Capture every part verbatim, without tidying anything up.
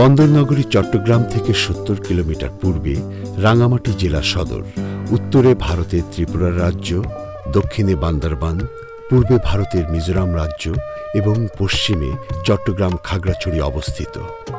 বন্দরনগরী চট্টগ্রাম থেকে সত্তর কিলোমিটার পূর্বে রাঙ্গামাটি জেলা সদর, উত্তরে ভারতের ত্রিপুরা রাজ্য, দক্ষিণে বান্দরবান, পূর্বে ভারতের মিজোরাম রাজ্য এবং পশ্চিমে চট্টগ্রাম খাগড়াছড়ি অবস্থিত।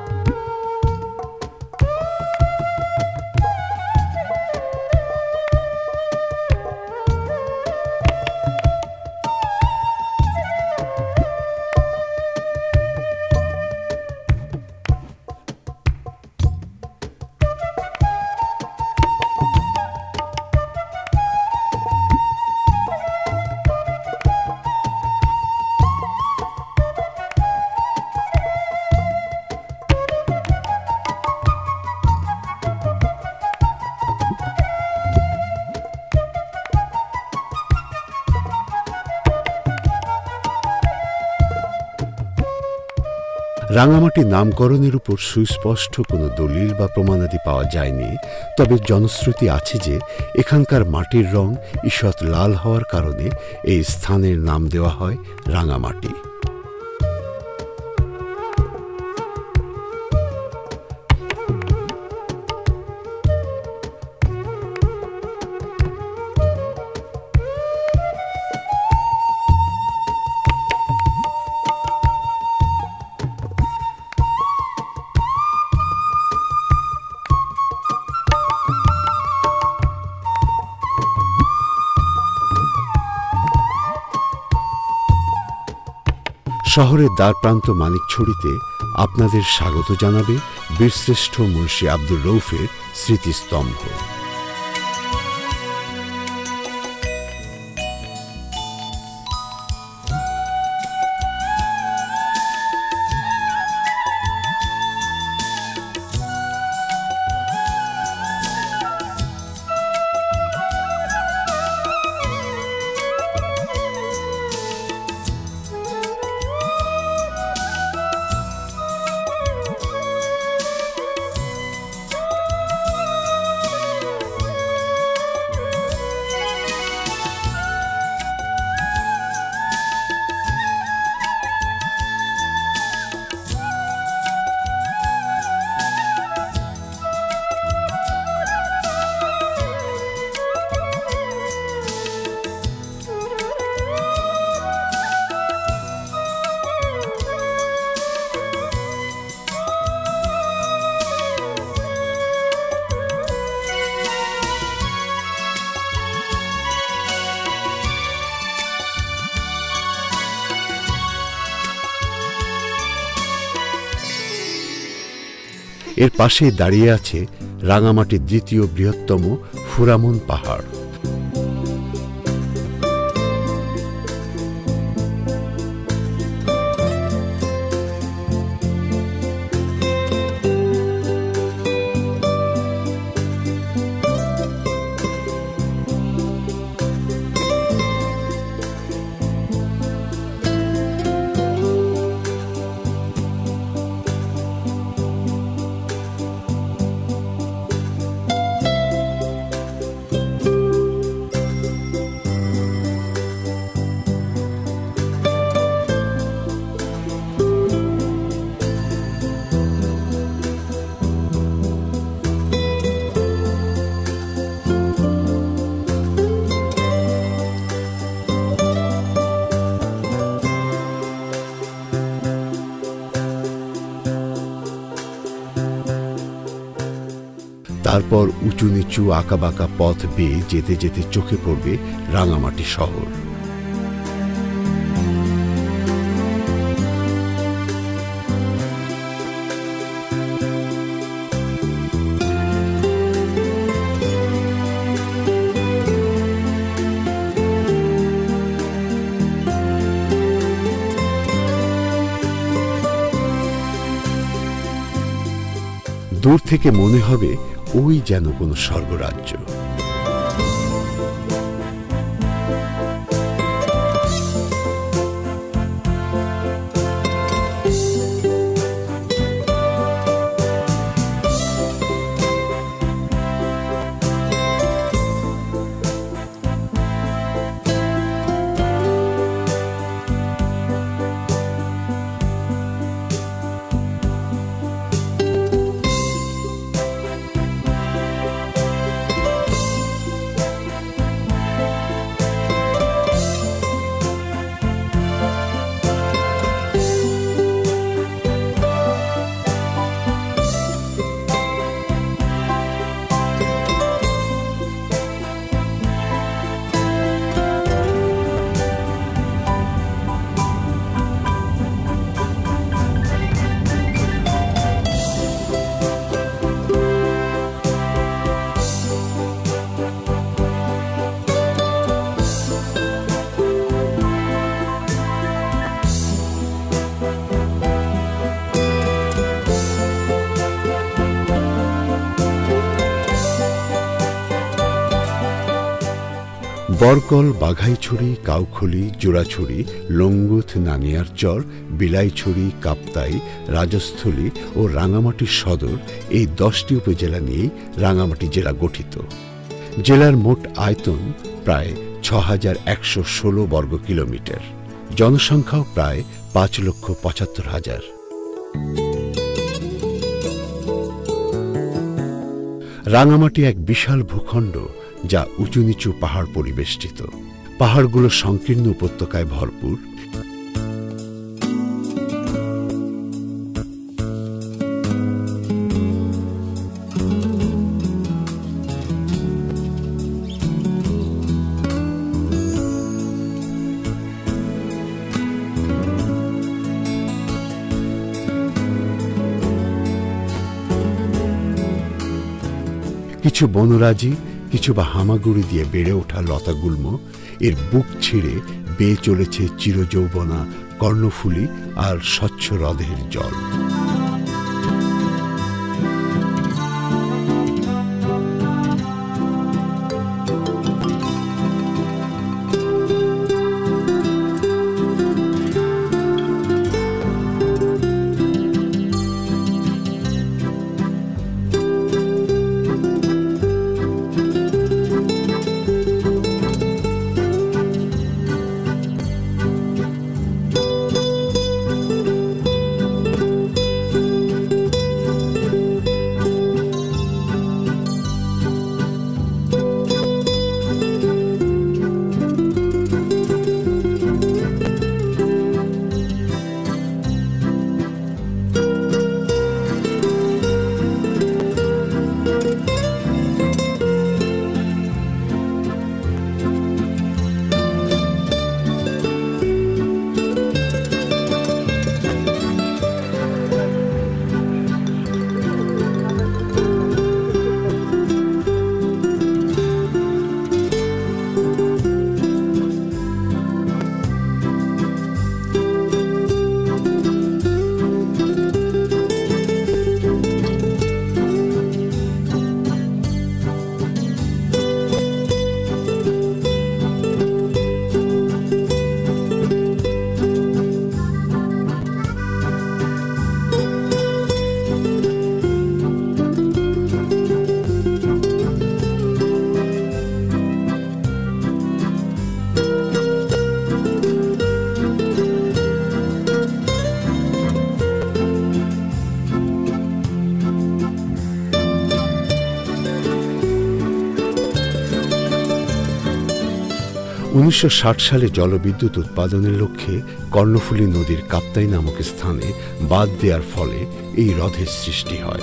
রাঙ্গামাটি নামকরণের উপর সুস্পষ্ট কোনো দলিল বা প্রমাণাদি পাওয়া যায়নি, তবে জনশ্রুতি আছে যে এখানকার মাটির রং ঈষৎ লাল হওয়ার কারণে এই স্থানের নাম দেওয়া হয় রাঙ্গামাটি। শহরের দ্বারপ্রান্ত মানিকছড়িতে আপনাদের স্বাগত জানাবে বীরশ্রেষ্ঠ মুন্সী আব্দুর রৌফের স্মৃতিস্তম্ভ। এর পাশে দাঁড়িয়ে আছে রাঙ্গামাটির দ্বিতীয় বৃহত্তম ফুরামন পাহাড়। তারপর উঁচু নিচু আঁকাবাঁকা পথ বেয়ে যেতে যেতে চোখে পড়বে রাঙ্গামাটি শহর। দূর থেকে মনে হবে ওই যেন কোনো স্বর্গরাজ্য। বরকল, বাঘাইছড়ি, কাউখলি, জোড়াছড়ি, লঙ্গুথ, নানিয়ারচর, বিলাইছড়ি, কাপ্তাই, রাজস্থলী ও রাঙামাটি সদর এই দশটি উপজেলা নিয়েই রাঙামাটি জেলা গঠিত। জেলার মোট আয়তন প্রায় ছ হাজার একশো ষোলো বর্গ কিলোমিটার, জনসংখ্যাও প্রায় পাঁচ লক্ষ পঁচাত্তর হাজার। রাঙামাটি এক বিশাল ভূখণ্ড, যা উঁচু নিচু পাহাড় পরিবেষ্টিত। পাহাড়গুলো সংকীর্ণ উপত্যকায় ভরপুর। কিছু বনরাজি, কিছু বা হামাগুড়ি দিয়ে বেড়ে ওঠা লতাগুল্ম এর বুক ছিঁড়ে বেয়ে চলেছে চিরযৌবনা কর্ণফুলী আর স্বচ্ছ হ্রদের জল। উনিশশো ষাট সালে জলবিদ্যুৎ উৎপাদনের লক্ষ্যে কর্ণফুলী নদীর কাপ্তাই নামক স্থানে বাঁধ দেওয়ার ফলে এই হ্রদের সৃষ্টি হয়।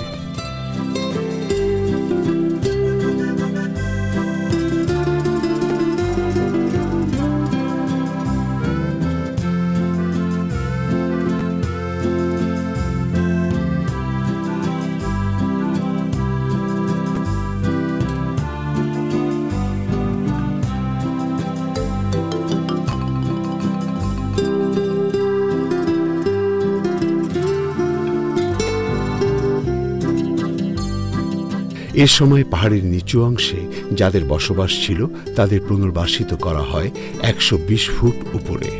এ সময় পাহাড়ের নিচু অংশে যাদের বসবাস ছিল তাদের পুনর্বাসিত করা হয় একশো বিশ ফুট উপরে।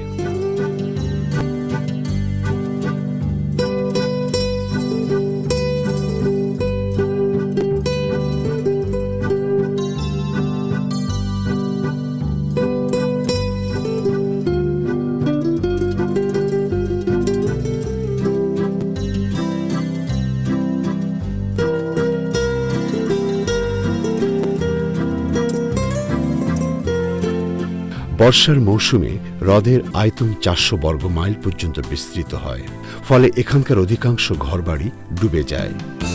বর্ষার মৌসুমে হ্রদের আয়তন চারশো বর্গ মাইল পর্যন্ত বিস্তৃত হয়, ফলে এখানকার অধিকাংশ ঘরবাড়ি ডুবে যায়।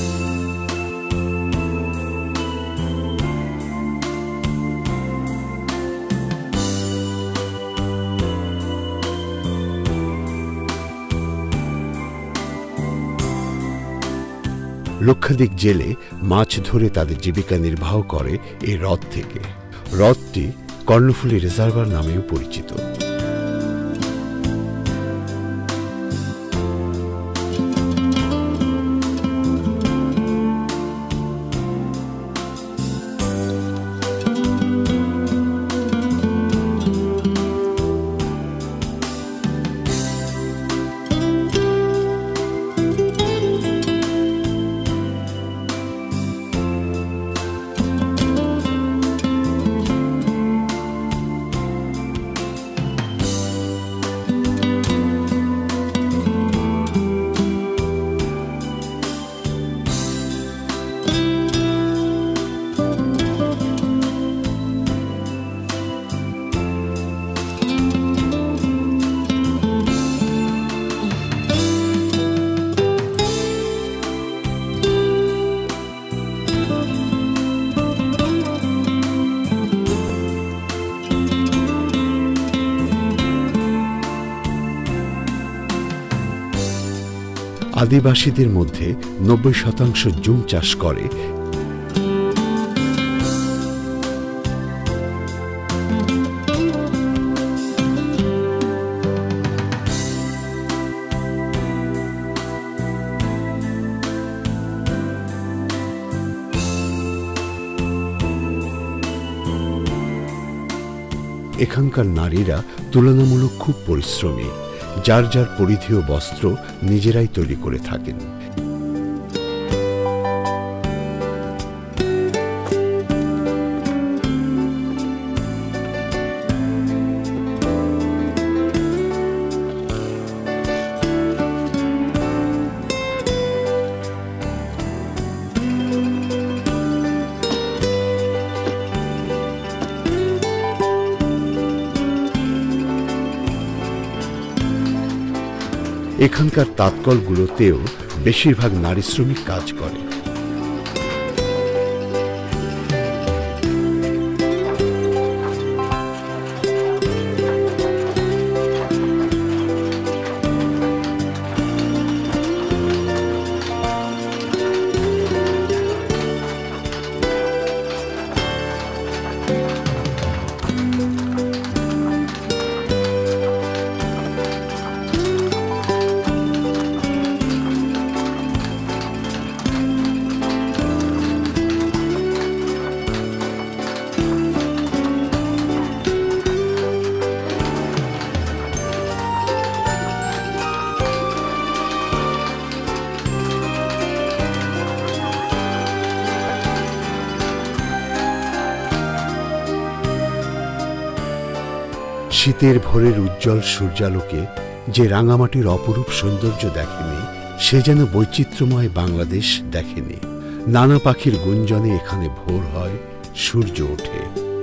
লক্ষাধিক জেলে মাছ ধরে তাদের জীবিকা নির্বাহ করে এই হ্রদ থেকে। হ্রদটি কর্ণফুলী রিজার্ভার নামেও পরিচিত। আদিবাসীদের মধ্যে নব্বই শতাংশ জুম চাষ করে। এখানকার নারীরা তুলনামূলক খুব পরিশ্রমী, যার যার পরিধেয় বস্ত্র নিজেরাই তৈরি করে থাকেন। এখানকার তাঁতকলগুলোতেও বেশিরভাগ নারী শ্রমিক কাজ করে। শীতের ভোরের উজ্জ্বল সূর্যালোকে যে রাঙামাটির অপরূপ সৌন্দর্য দেখেনি, সে যেন বৈচিত্র্যময় বাংলাদেশ দেখেনি। নানা পাখির গুঞ্জনে এখানে ভোর হয়, সূর্য ওঠে।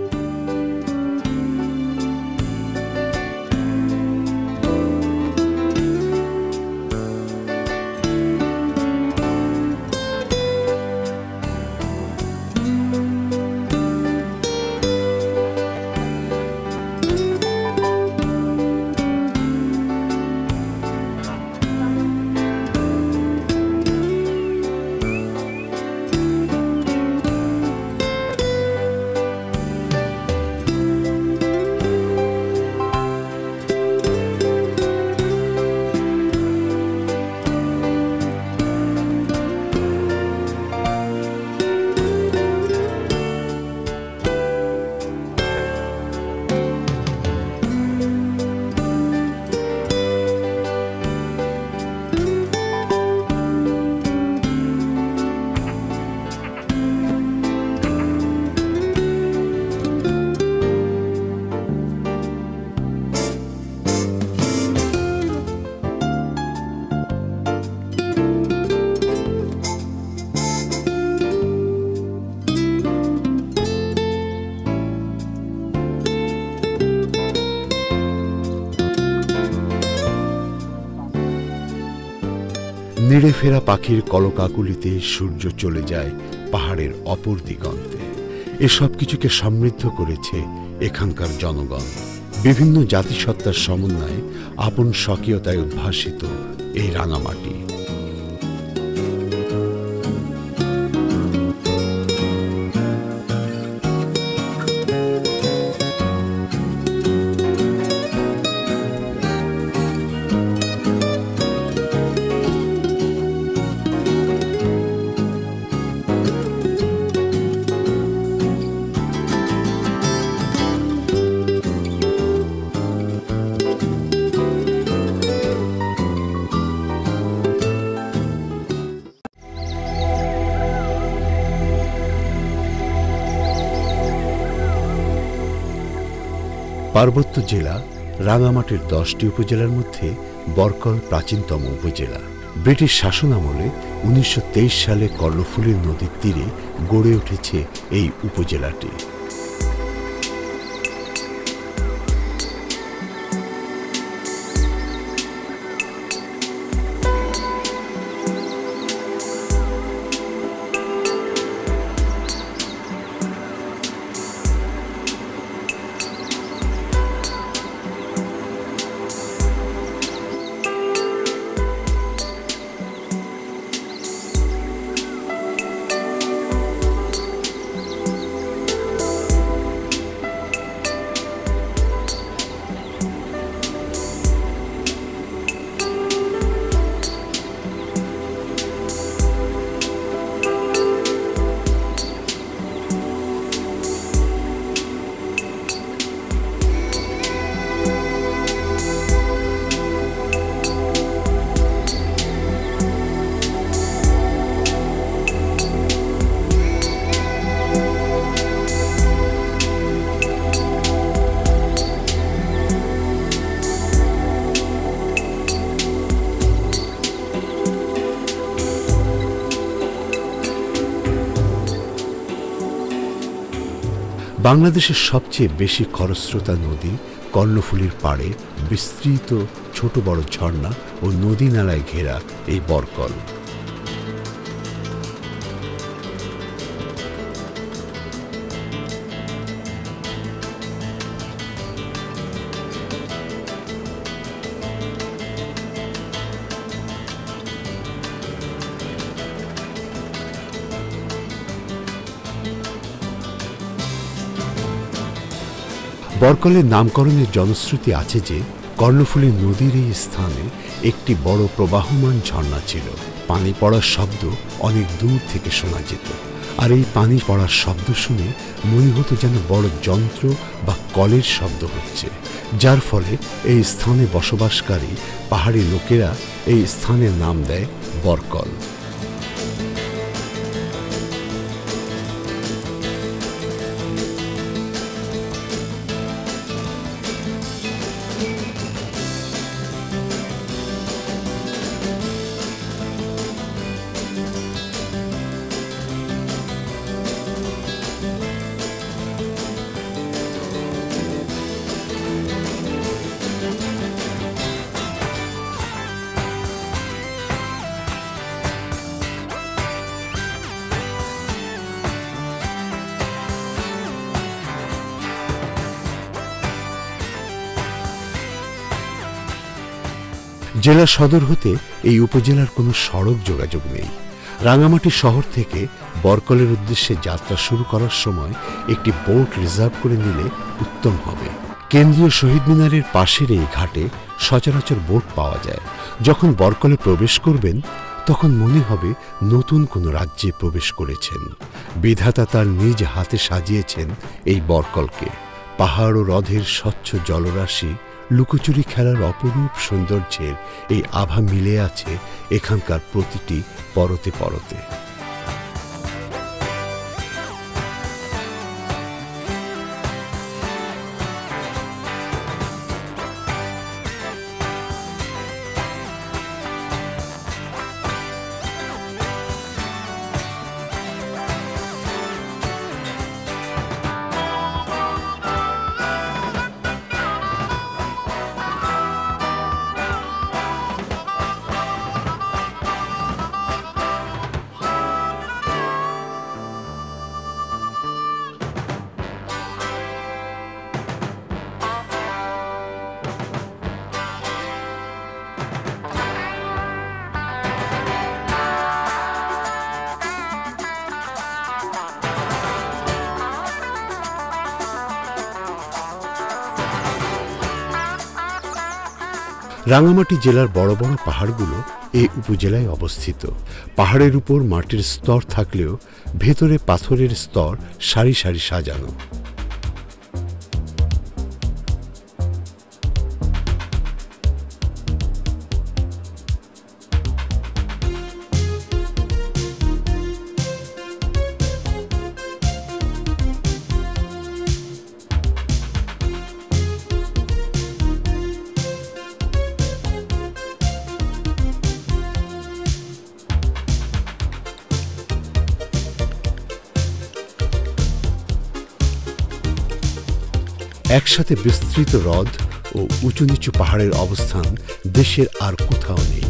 নেড়ে ফেরা পাখির কলকাকুলিতে সূর্য চলে যায় পাহাড়ের অপর দিগন্তে। এসব কিছুকে সমৃদ্ধ করেছে এখানকার জনগণ। বিভিন্ন জাতিসত্তার সমন্বয়ে আপন স্বকীয়তায় উদ্ভাসিত এই রাঙামাটি। পার্বত্য জেলা রাঙামাটির দশটি উপজেলার মধ্যে বরকল প্রাচীনতম উপজেলা। ব্রিটিশ শাসন আমলে উনিশশো তেইশ সালে কর্ণফুলী নদীর তীরে গড়ে উঠেছে এই উপজেলাটি। বাংলাদেশের সবচেয়ে বেশি খরস্রোতা নদী কর্ণফুলীর পাড়ে বিস্তৃত ছোট বড় ঝর্ণা ও নদী নালায় ঘেরা এই বরকল। বরকলের নামকরণের জনশ্রুতি আছে যে কর্ণফুলী নদীর এই স্থানে একটি বড় প্রবাহমান ঝর্ণা ছিল। পানি পড়ার শব্দ অনেক দূর থেকে শোনা যেত, আর এই পানি পড়ার শব্দ শুনে মনে হতো যেন বড় যন্ত্র বা কলের শব্দ হচ্ছে, যার ফলে এই স্থানে বসবাসকারী পাহাড়ি লোকেরা এই স্থানের নাম দেয় বরকল। জেলা সদর হতে এই উপজেলার কোনো সড়ক যোগাযোগ নেই। রাঙামাটি শহর থেকে বরকলের উদ্দেশ্যে যাত্রা শুরু করার সময় একটি বোট রিজার্ভ করে নিলে উত্তম হবে। কেন্দ্রীয় শহীদ মিনারের পাশের এই ঘাটে সচরাচর বোট পাওয়া যায়। যখন বরকলে প্রবেশ করবেন তখন মনে হবে নতুন কোনো রাজ্যে প্রবেশ করেছেন। বিধাতা তার নিজ হাতে সাজিয়েছেন এই বরকলকে। পাহাড় ও হ্রদের স্বচ্ছ জলরাশি, লুকোচুরি খেলার অপরূপ সৌন্দর্যের এই আভা মিলে আছে এখানকার প্রতিটি পরতে পরতে। রাঙামাটি জেলার বড় বড় পাহাড়গুলো এই উপজেলায় অবস্থিত। পাহাড়ের উপর মাটির স্তর থাকলেও ভেতরে পাথরের স্তর সারি সারি সাজানো। একসাথে বিস্তৃত হ্রদ ও উঁচু নিচু পাহাড়ের অবস্থান দেশের আর কোথাও নেই।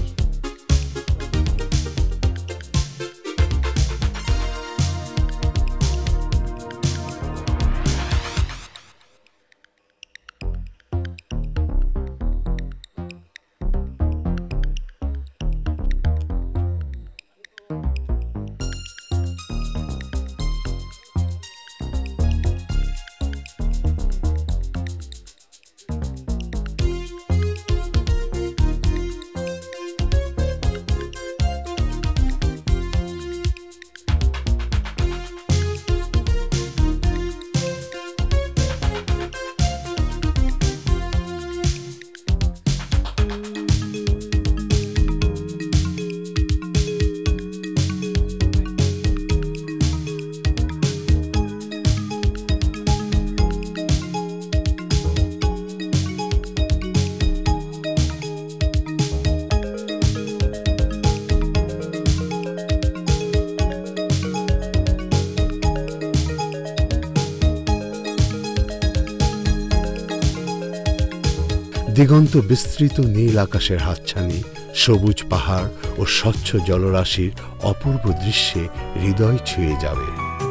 দিগন্ত বিস্তৃত নীল আকাশের হাতছানি, সবুজ পাহাড় ও স্বচ্ছ জলরাশির অপূর্ব দৃশ্যে হৃদয় ছুঁয়ে যাবে।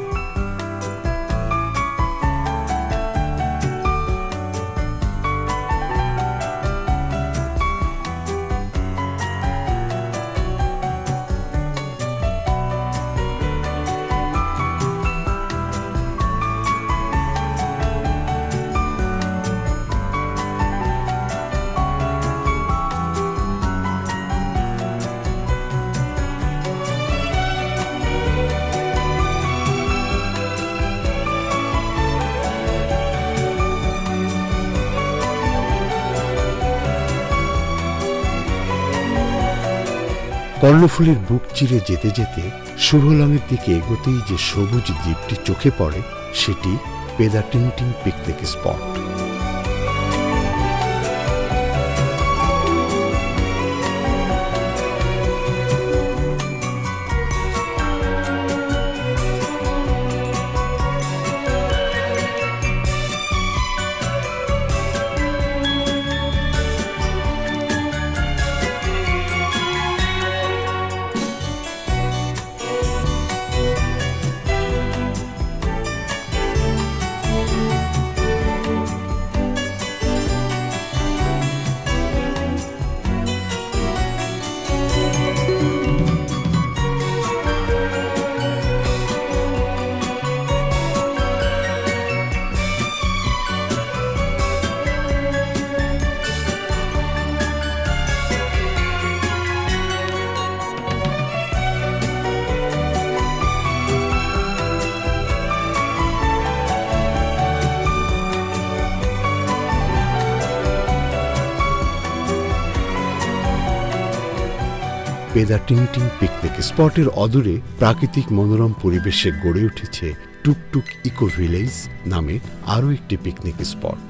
কর্ণফুলীর বুক চিরে যেতে যেতে শুভলংয়ের দিকে এগোতেই যে সবুজ দ্বীপটি চোখে পড়ে সেটি Pedatingting picnic spot. Pedatingting picnic স্পটের অদূরে প্রাকৃতিক মনোরম পরিবেশে গড়ে উঠেছে টুকটুক ইকো ভিলেজ নামে আরও একটি পিকনিক স্পট।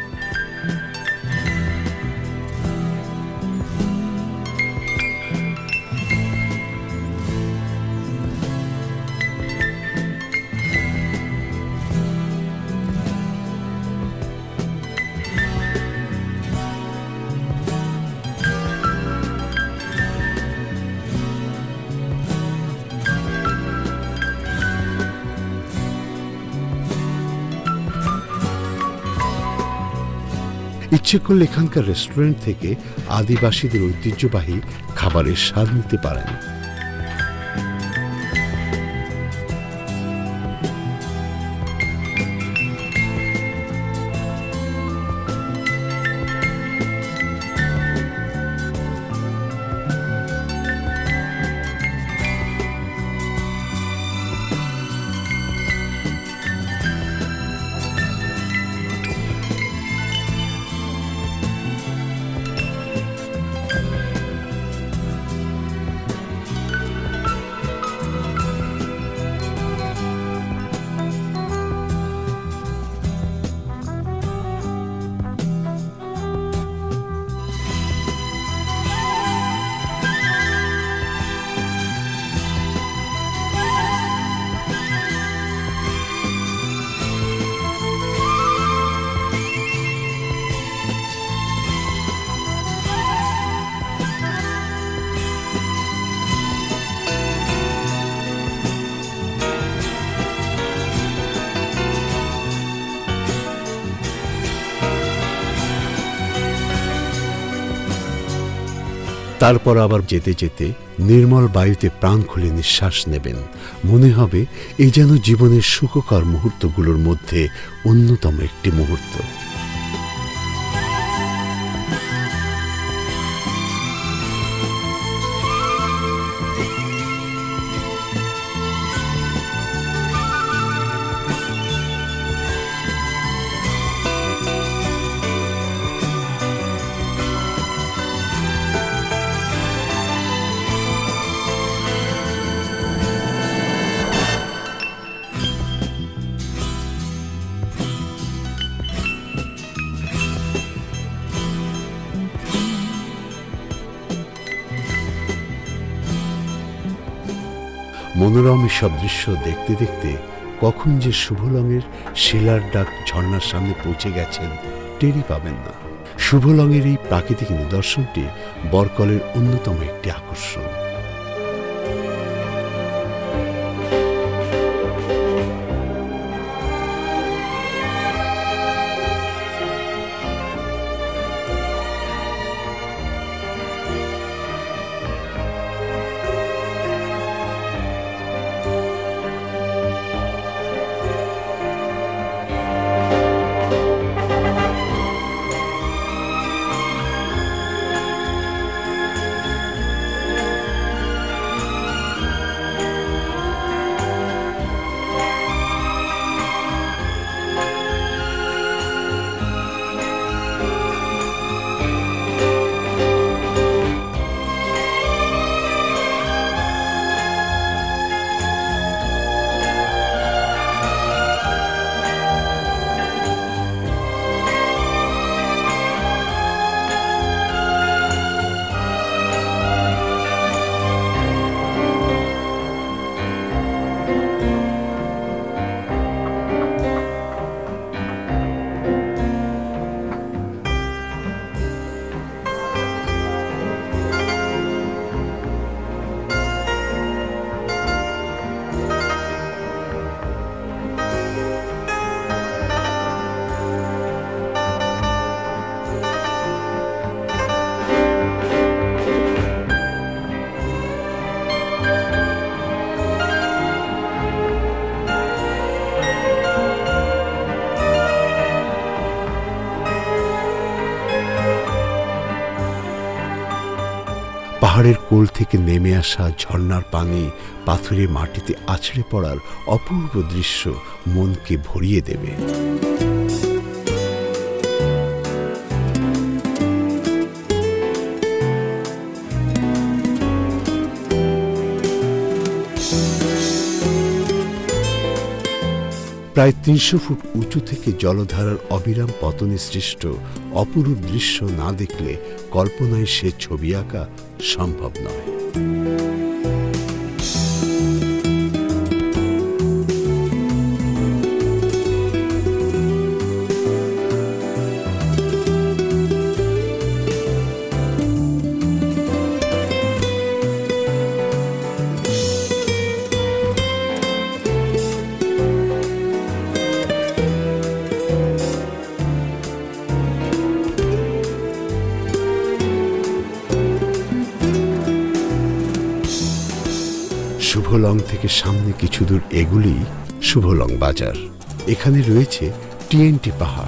ইচ্ছে করলে এখানকার রেস্টুরেন্ট থেকে আদিবাসীদের ঐতিহ্যবাহী খাবারের স্বাদ নিতে পারেন। তারপর আবার যেতে যেতে নির্মল বায়ুতে প্রাণ খুলে নিঃশ্বাস নেবেন। মনে হবে এই যেন জীবনের সুখকর মুহূর্তগুলোর মধ্যে অন্যতম একটি মুহূর্ত। মনোরম সব দৃশ্য দেখতে দেখতে কখন যে শুভলংয়ের শিলার ডাক ঝর্ণার সামনে পৌঁছে গেছেন টেরই পাবেন না। শুভলংয়ের এই প্রাকৃতিক নিদর্শনটি বরকলের অন্যতম একটি আকর্ষণ। পাহাড়ের কোল থেকে নেমে আসা ঝর্ণার পানি পাথুরে মাটিতে আছড়ে পড়ার অপূর্ব দৃশ্য মনকে ভরিয়ে দেবে। প্রায় তিনশো ফুট উঁচু থেকে জলধারার অবিরাম পতনে সৃষ্ট অপরূপ দৃশ্য না দেখলে কল্পনায় সে ছবি আঁকা সম্ভব নয়। শুভলং থেকে সামনে কিছু দূর এগুলি শুভলং বাজার। এখানে রয়েছে টিএনটি পাহাড়।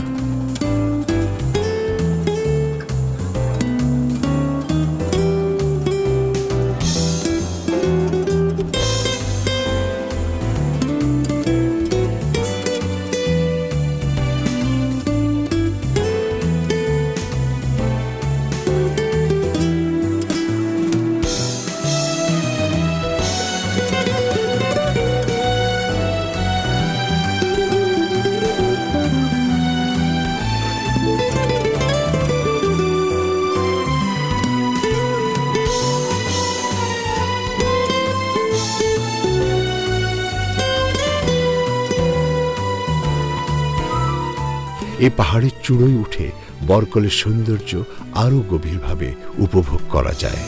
এই পাহাড়ের চূড়োয় উঠে বরকলের সৌন্দর্য আরো গভীরভাবে উপভোগ করা যায়।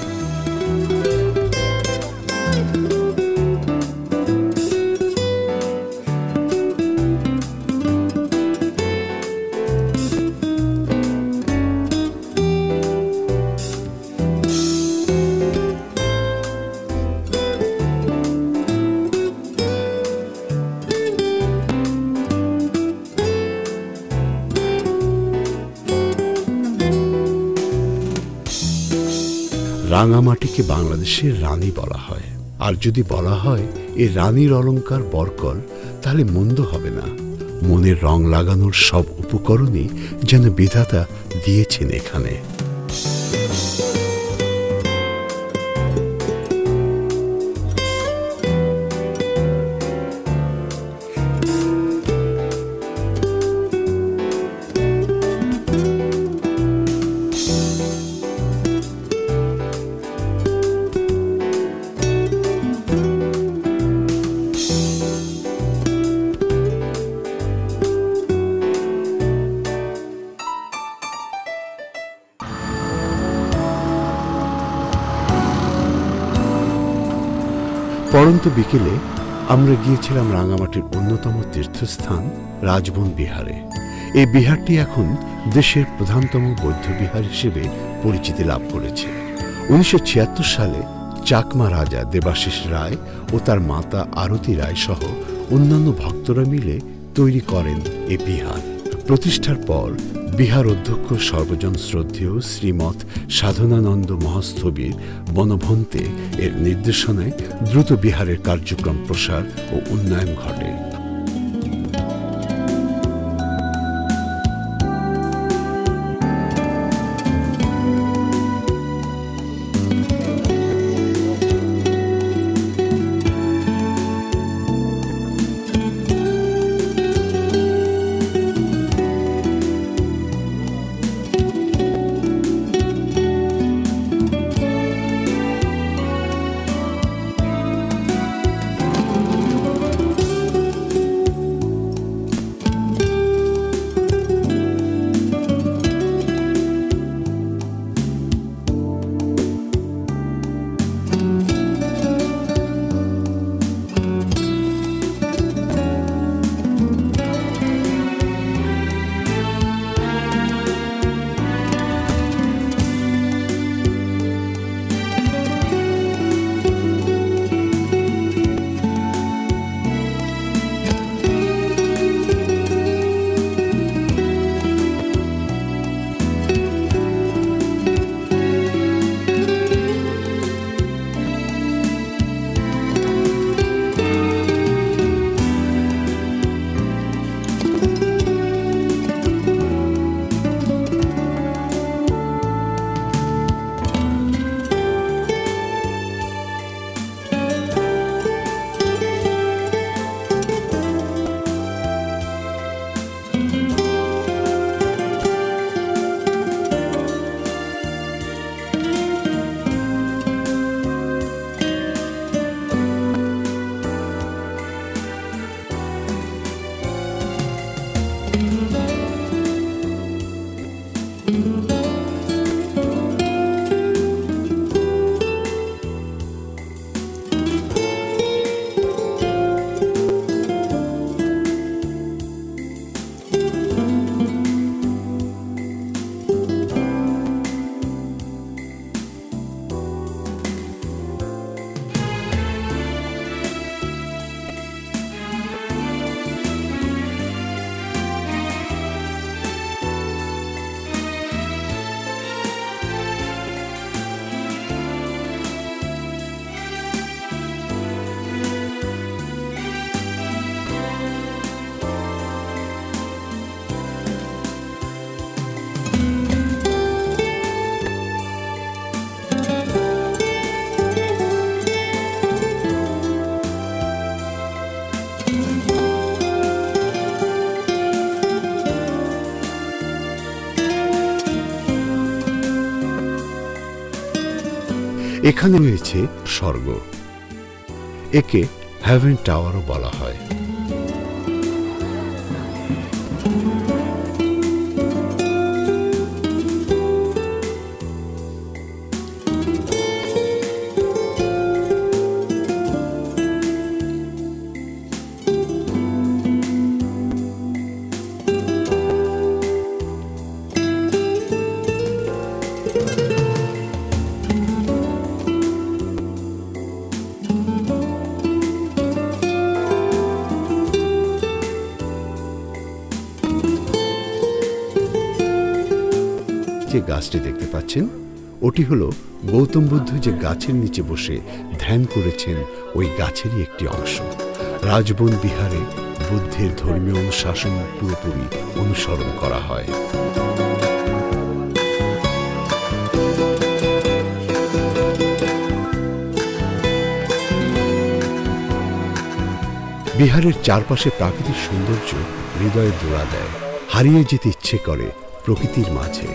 রাঙামাটিকে বাংলাদেশের রানী বলা হয়, আর যদি বলা হয় এ রানীর অলংকার বরকল, তাহলে মন্দ হবে না। মনের রং লাগানোর সব উপকরণই যেন বিধাতা দিয়েছেন এখানে। পরন্ত বিকেলে আমরা গিয়েছিলাম রাঙামাটির অন্যতম তীর্থস্থান রাজবন বিহারে। এই বিহারটি এখন দেশের প্রধানতম বৌদ্ধবিহার হিসেবে পরিচিতি লাভ করেছে। উনিশশো ছিয়াত্তর সালে চাকমা রাজা দেবাশিস রায় ও তার মাতা আরতি রায় সহ অন্যান্য ভক্তরা মিলে তৈরি করেন এ বিহার। প্রতিষ্ঠার পর বিহার অধ্যক্ষ সর্বজন শ্রদ্ধেয় শ্রীমৎ সাধনানন্দ মহাস্থবির বনভন্তে এর নির্দেশনায় দ্রুত বিহারের কার্যক্রম প্রসার ও উন্নয়ন ঘটে। এখানে রয়েছে স্বর্গ, একে হেভেন টাওয়ারও বলা হয়। যে গাছটি দেখতে পাচ্ছেন ওটি হলো গৌতম বুদ্ধ যে গাছের নিচে বসে ধ্যান করেছেন ওই গাছেরই একটি অংশ। রাজবন বিহারে বুদ্ধের ধর্মীয় অনুশাসন পুরোপুরি অনুসরণ করা হয়। বিহারের চারপাশে প্রাকৃতিক সৌন্দর্য হৃদয়ে দোলা দেয়, হারিয়ে যেতে ইচ্ছে করে প্রকৃতির মাঝে।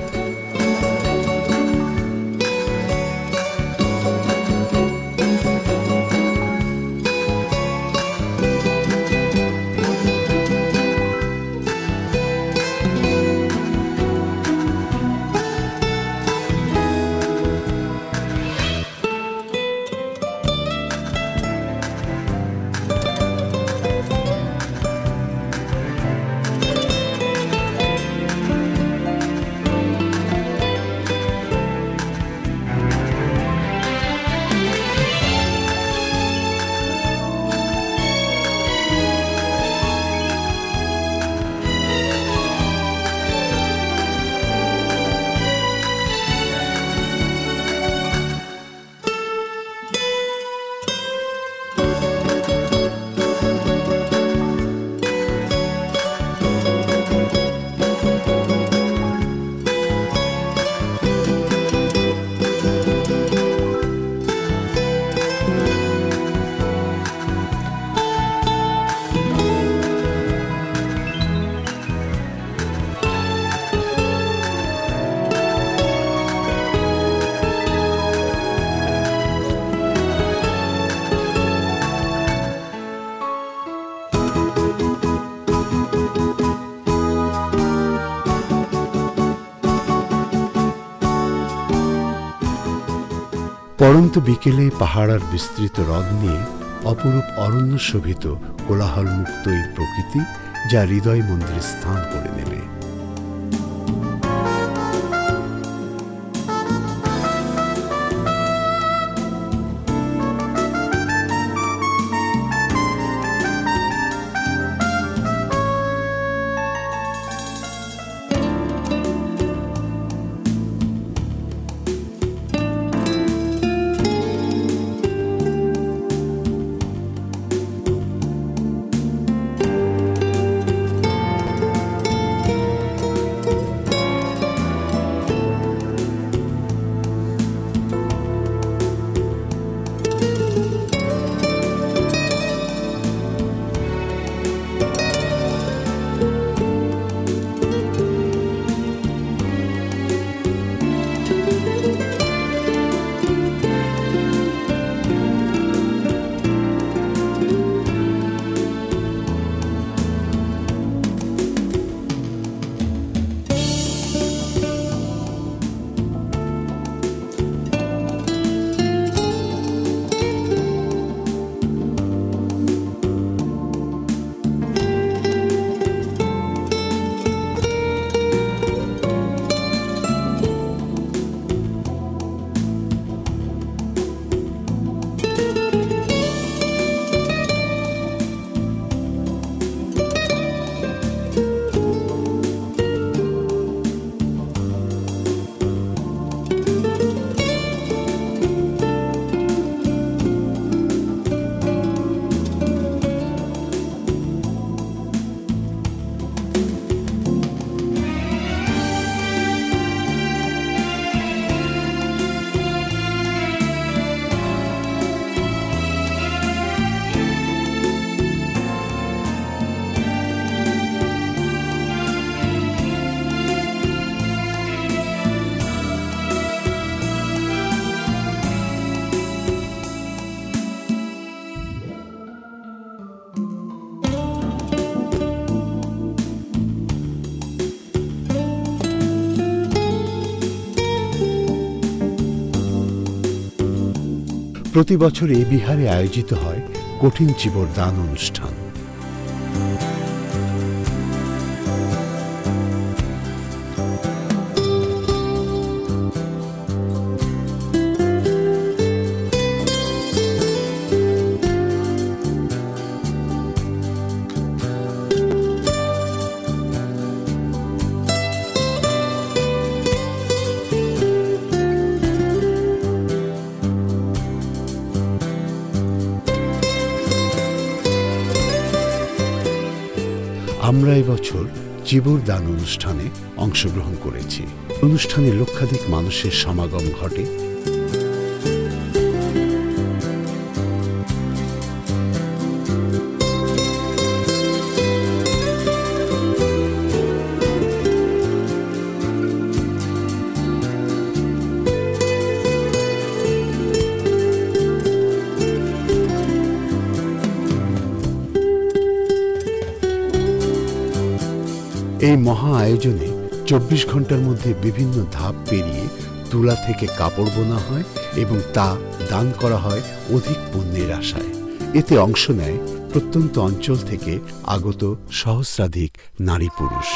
পড়ন্ত বিকেলে পাহাড় আর বিস্তৃত হ্রদ নিয়ে অপরূপ অরণ্য শোভিত কোলাহল মুক্ত এই প্রকৃতি যা হৃদয় মন্দিরে স্থান করে নেবে। প্রতি বছর এই বিহারে আয়োজিত হয় কঠিন চিবর দান অনুষ্ঠান। আমরা এবছর চিবর দান অনুষ্ঠানে অংশগ্রহণ করেছি। অনুষ্ঠানে লক্ষাধিক মানুষের সমাগম ঘটে। এই মহা আয়োজনে চব্বিশ ঘন্টার মধ্যে বিভিন্ন ধাপ পেরিয়ে তুলা থেকে কাপড় বোনা হয় এবং তা দান করা হয় অধিক পুণ্যের আশায়। এতে অংশ নেয় প্রত্যন্ত অঞ্চল থেকে আগত সহস্রাধিক নারী পুরুষ।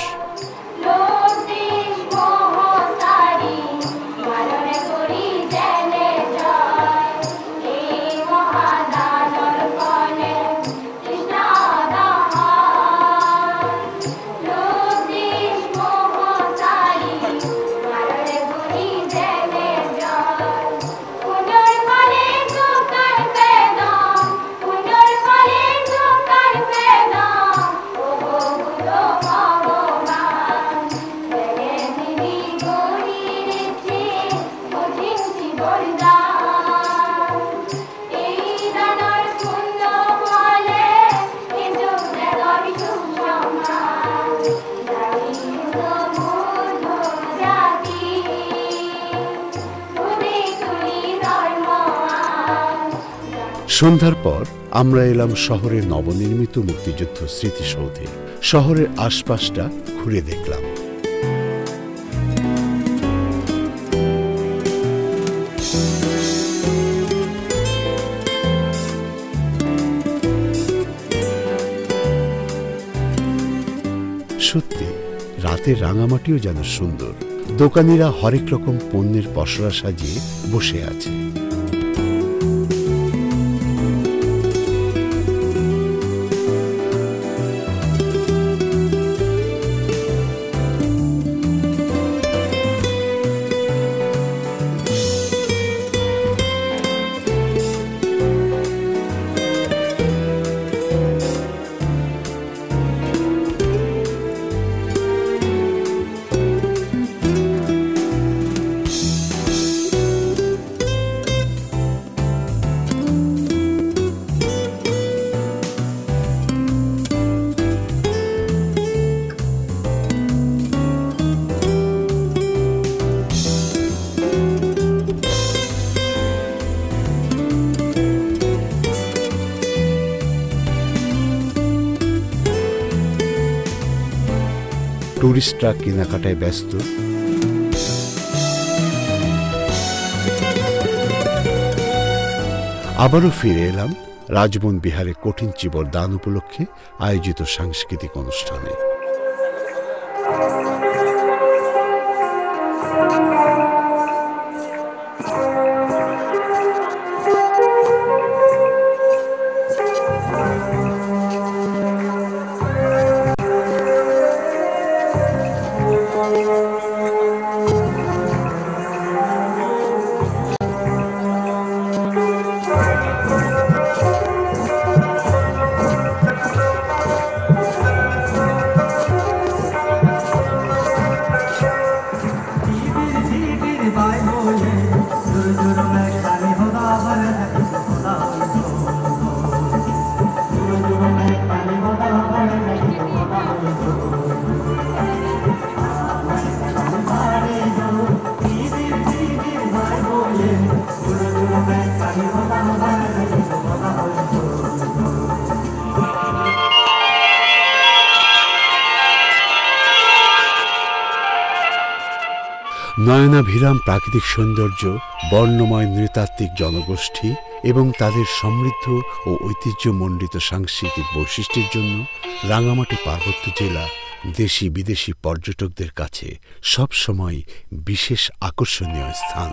সন্ধ্যার পর আমরা এলাম শহরের নবনির্মিত মুক্তিযুদ্ধ স্মৃতিসৌধে। শহরের আশপাশটা ঘুরে দেখলাম। সত্যি রাতের রাঙামাটিও যেন সুন্দর। দোকানিরা হরেক রকম পণ্যের পসরা সাজিয়ে বসে আছে। টুরিস্টরা কেনাকাটায় ব্যস্ত। আবারও ফিরে এলাম রাজবন বিহারে কঠিন চিবর দান উপলক্ষে আয়োজিত সাংস্কৃতিক অনুষ্ঠানে। নয়নাভিরাম প্রাকৃতিক সৌন্দর্য, বর্ণময় নৃতাত্ত্বিক জনগোষ্ঠী এবং তাদের সমৃদ্ধ ও ঐতিহ্যমণ্ডিত সাংস্কৃতিক বৈশিষ্ট্যের জন্য রাঙামাটি পার্বত্য জেলা দেশি বিদেশি পর্যটকদের কাছে সবসময় বিশেষ আকর্ষণীয় স্থান।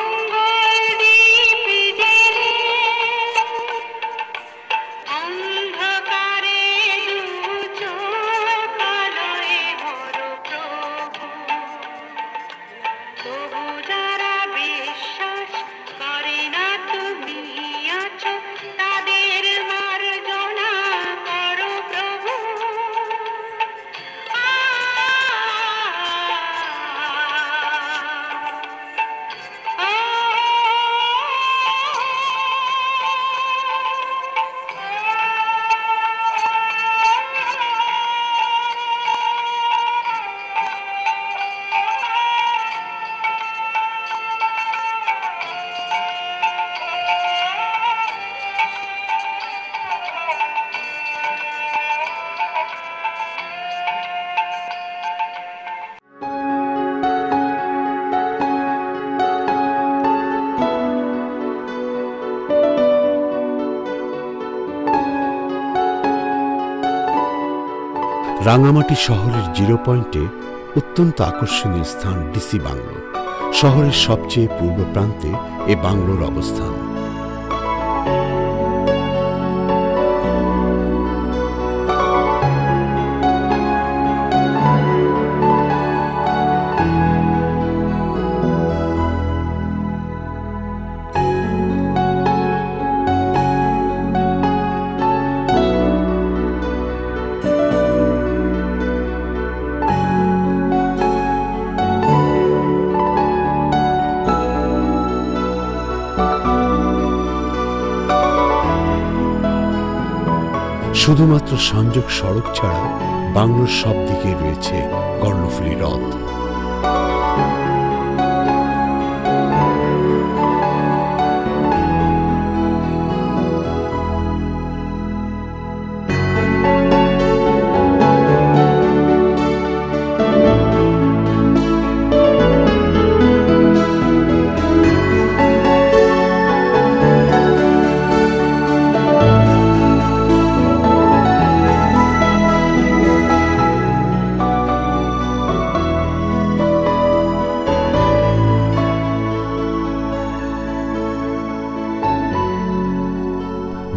রাঙামাটি শহরের জিরো পয়েন্টে অত্যন্ত আকর্ষণীয় স্থান ডিসি বাংলো। শহরের সবচেয়ে পূর্ব প্রান্তে এ বাংলোর অবস্থান। শুধুমাত্র সংযোগ সড়ক ছাড়া বাংলোর সব দিকে রয়েছে কর্ণফুলী হ্রদ।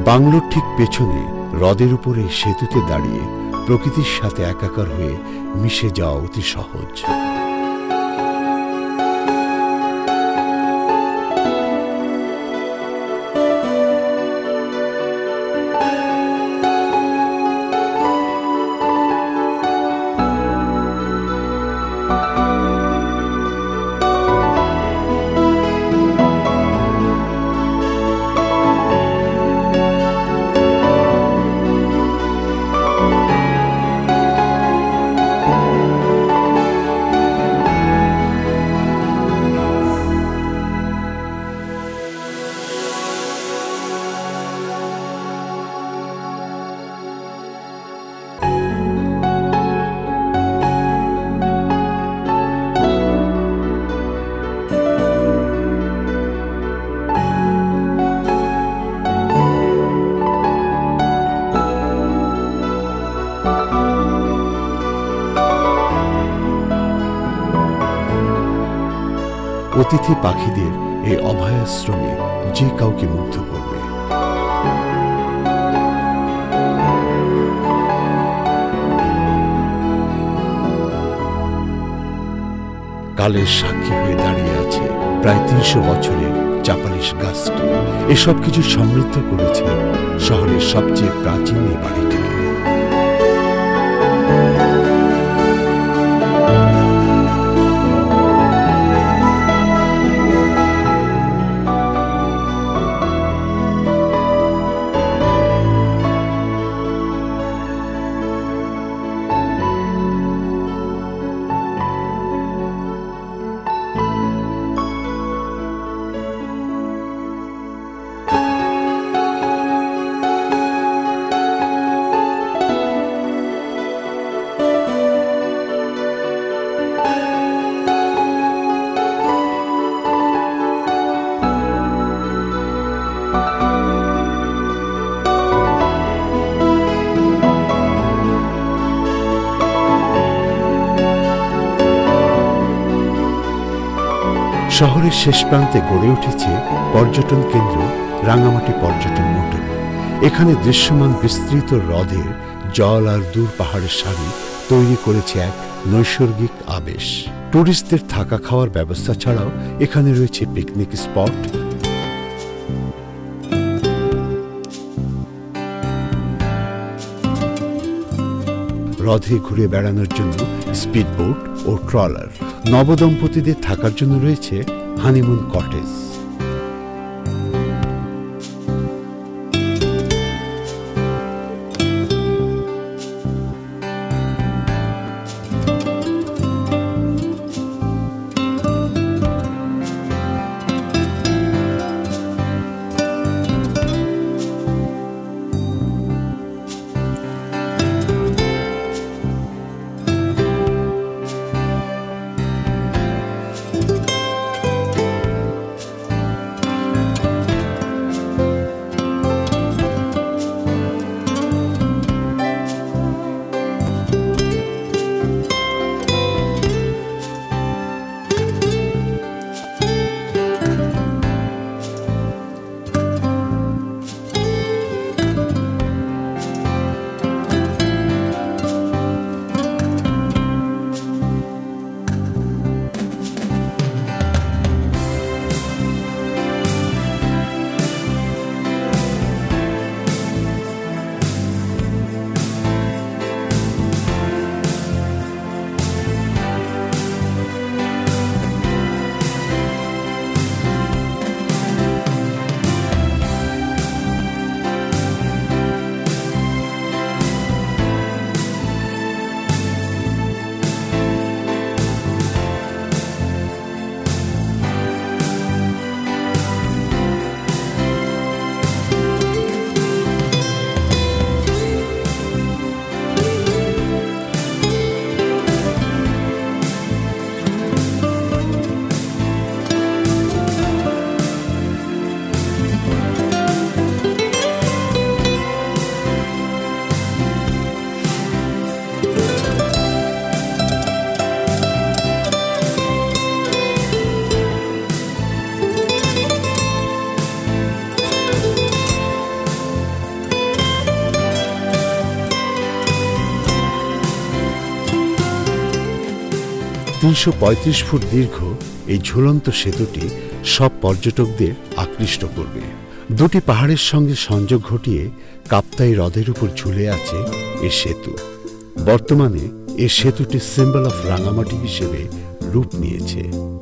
বাংলোর ঠিক পেছনে হ্রদের উপরে সেতুতে দাঁড়িয়ে প্রকৃতির সাথে একাকার হয়ে মিশে যাওয়া অতি সহজ। অতিথি পাখিদের এই অভয়াশ্রমে যে কাউকে মুগ্ধ করবে। কালের সাক্ষী হয়ে দাঁড়িয়ে আছে প্রায় তিনশো বছরের চাপালিশ গাছটি। এসব কিছু সমৃদ্ধ করেছে শহরের সবচেয়ে প্রাচীন এই বাড়িটিকে। শহরের শেষ প্রান্তে গড়ে উঠেছে পর্যটন কেন্দ্র রাঙ্গামাটি পর্যটন মোটর। এখানে দৃশ্যমান বিস্তৃত হ্রদের জল আর দূর পাহাড়ের সারি তৈরি করেছে এক নৈসর্গিক আবেশ। টুরিস্টদের থাকা খাওয়ার ব্যবস্থা ছাড়াও এখানে রয়েছে পিকনিক স্পট, হ্রদে ঘুরে বেড়ানোর জন্য স্পিডবোট ও ট্রলার। নবদম্পতিদের থাকার জন্য রয়েছে হানিমুন কটেজ। তিনশো পঁয়ত্রিশ ফুট দীর্ঘ এই ঝুলন্ত সেতুটি সব পর্যটকদের আকৃষ্ট করবে। দুটি পাহাড়ের সঙ্গে সংযোগ ঘটিয়ে কাপ্তাই হ্রদের উপর ঝুলে আছে এ সেতু। বর্তমানে এ সেতুটি সিম্বল অফ রাঙামাটি হিসেবে রূপ নিয়েছে।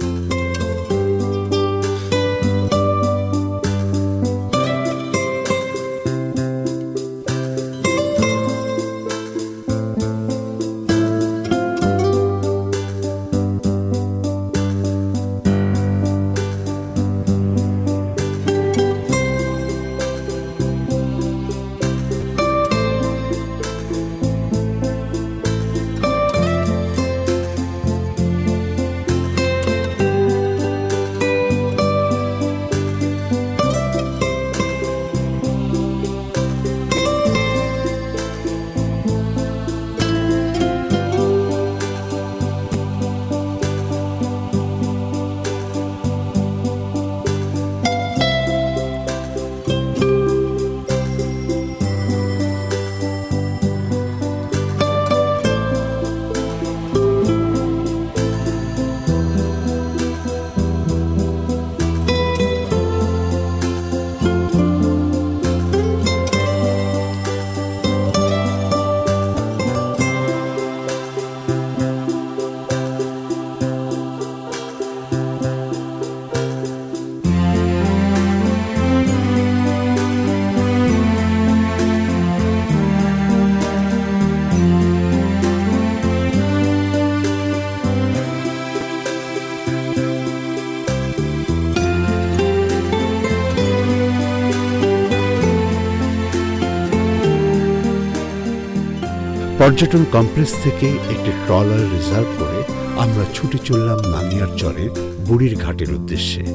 পর্যটন কমপ্লেক্স থেকে একটি ট্রলার রিজার্ভ করে আমরা ছুটে চললাম নানিয়ার চরের বুড়ির ঘাটের উদ্দেশ্যে।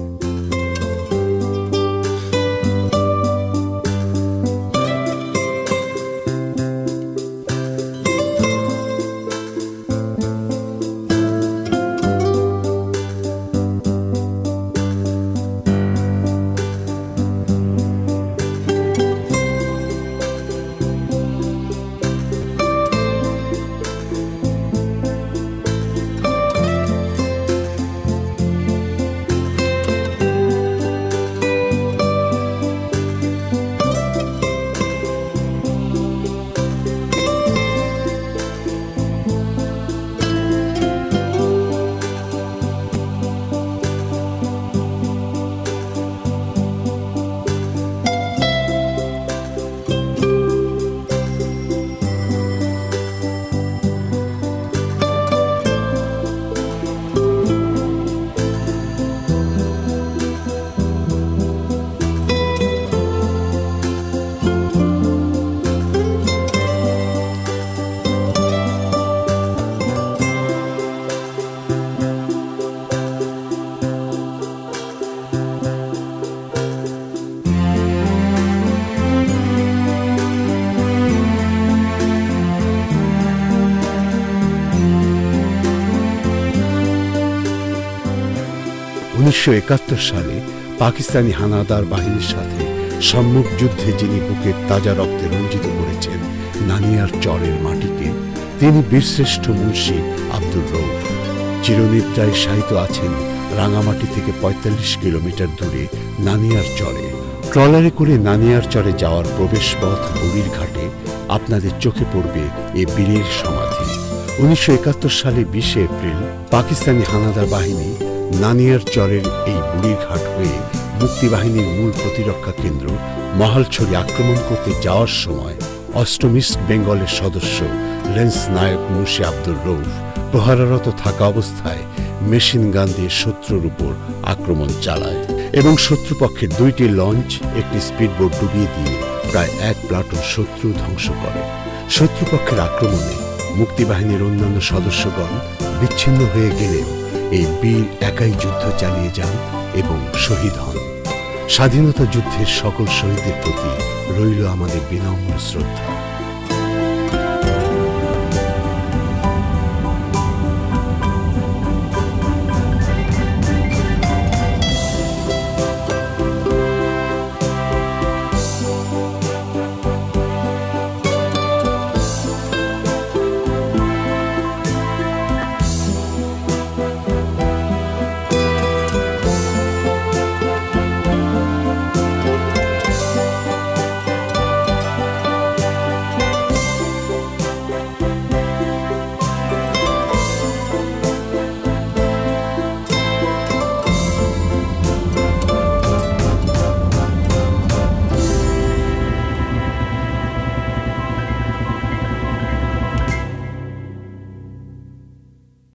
উনিশশো একাত্তর সালে পাকিস্তানি হানাদার বাহিনীর সাথে সম্মুখ যুদ্ধে যিনি বুকের তাজা রক্তে রঞ্জিত করেছেন নানিয়ার চরের মাটিকে, তিনি বীরশ্রেষ্ঠ মুন্সি আব্দুর রউফ। চিরনিদ্রায় শায়িত আছেন রাঙামাটি থেকে পঁয়তাল্লিশ কিলোমিটার দূরে নানিয়ার চরে। ট্রলারে করে নানিয়ার চরে যাওয়ার প্রবেশপথ বুড়ির ঘাটে আপনাদের চোখে পড়বে এ বীরের সমাধি। উনিশশো একাত্তর সালে বিশে এপ্রিল পাকিস্তানি হানাদার বাহিনী নানিয়ার চরের এই বুড়ির ঘাট হয়ে মুক্তিবাহিনীর মূল প্রতিরক্ষা কেন্দ্র মহালছড়ি আক্রমণ করতে যাওয়ার সময় অষ্টম ইস্ট বেঙ্গলের সদস্য লেন্স নায়ক মুন্সি আব্দুর রউফ প্রহাররত থাকা অবস্থায় মেশিন গান দিয়ে শত্রুর উপর আক্রমণ চালায় এবং শত্রুপক্ষের দুইটি লঞ্চ, একটি স্পিডবোট ডুবিয়ে দিয়ে প্রায় এক প্লাটুন শত্রু ধ্বংস করে। শত্রুপক্ষের আক্রমণে মুক্তিবাহিনীর অন্যান্য সদস্যগণ বিচ্ছিন্ন হয়ে গেলেও এই বীর একাই যুদ্ধ চালিয়ে যান এবং শহীদ হন। স্বাধীনতা যুদ্ধের সকল শহীদদের প্রতি রইল আমাদের বিনম্র শ্রদ্ধা।